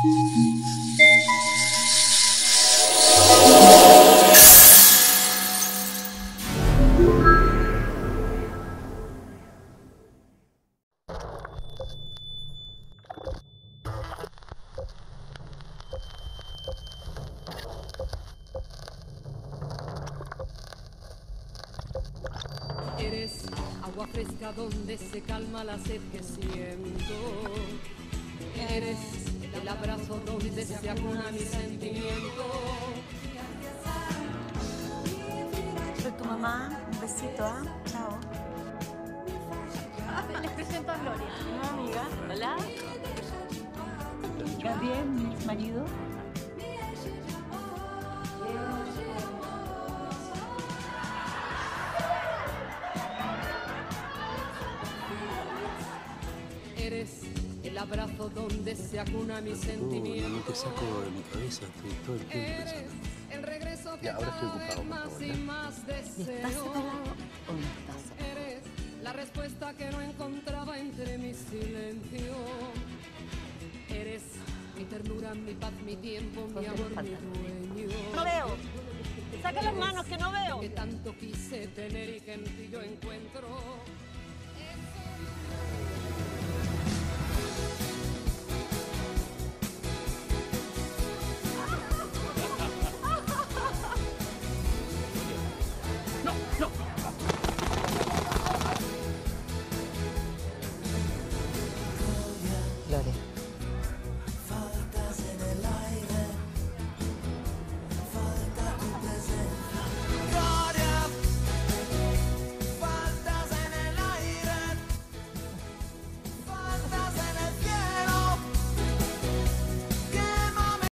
Eres agua fresca donde se calma la sed que siento. Eres el abrazo donde se acuna mi sentimiento. Soy tu mamá, un besito, ¿ah? Chao. Les presento a Gloria. Una amiga. Hola. Gabriel, mi marido. Eres el abrazo donde se acuna mi sentimiento. No te saco de mi cabeza, estoy todo el tiempo pensando. El regreso que Ahora estoy ocupado, por más favor, y más ¿Estás deseo. separado o no estás separado? Eres la respuesta que no encontraba entre mi silencio. Eres mi ternura, mi paz, mi tiempo, mi amor, mi dueño. No veo. Saca las manos que no veo. Que tanto quise tener y que en ti yo encuentro